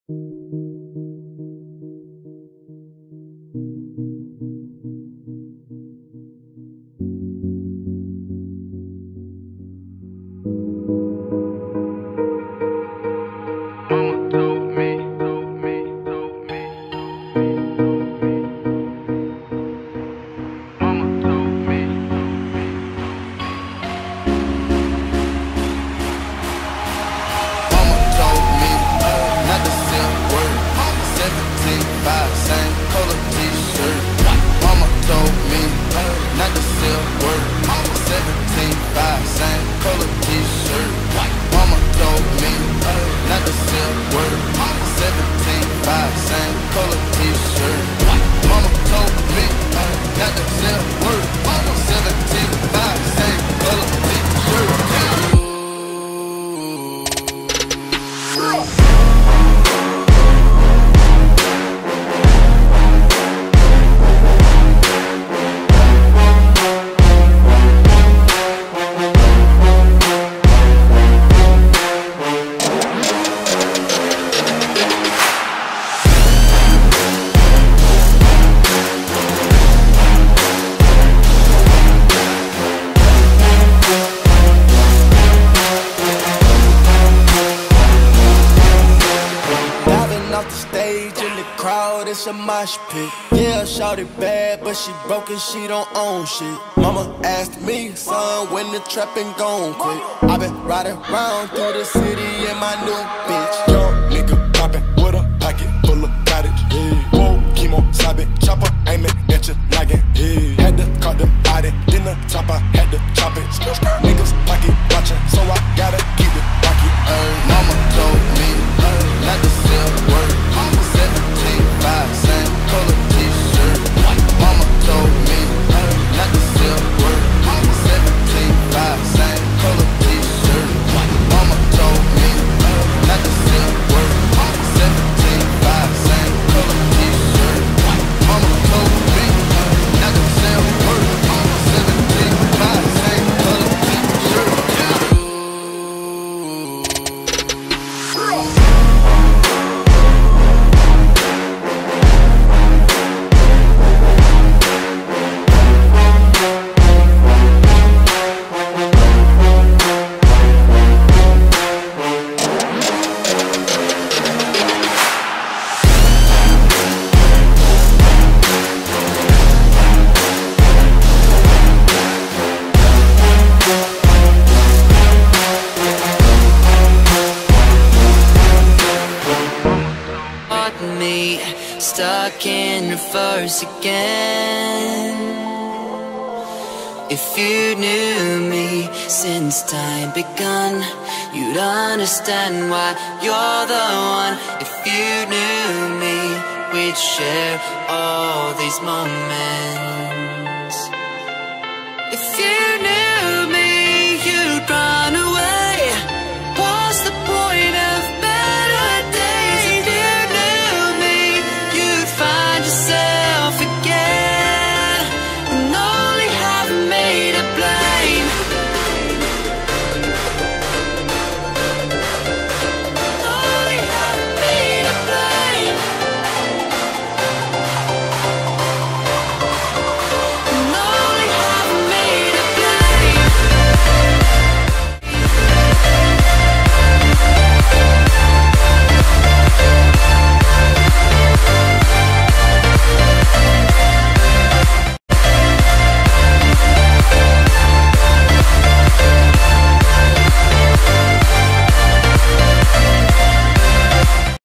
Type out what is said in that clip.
It's a mosh pit. Yeah, shawty bad, but she broke and she don't own shit. Mama asked me, son, when the trapping gon' quit. I been riding around through the city in my new bitch. Young nigga poppin' with a pocket full of cottage. Whoa, chemo, sobbing, chopper, aiming at your noggin. Had to cut them body, then the top I had to chop it. Niggas pocket watchin', so I gotta keep it rocky. Mama told me not to sell word. 17.5 same color t-shirt. Mama told me not to sell word. 17.5 same color t-shirt. Mama told me not to sell word. 17.5 same color t-shirt. Mama told me not to sell word. 17.5 same color t-shirt. Stuck in reverse again. If you knew me since time begun, you'd understand why you're the one. If you knew me, we'd share all these moments.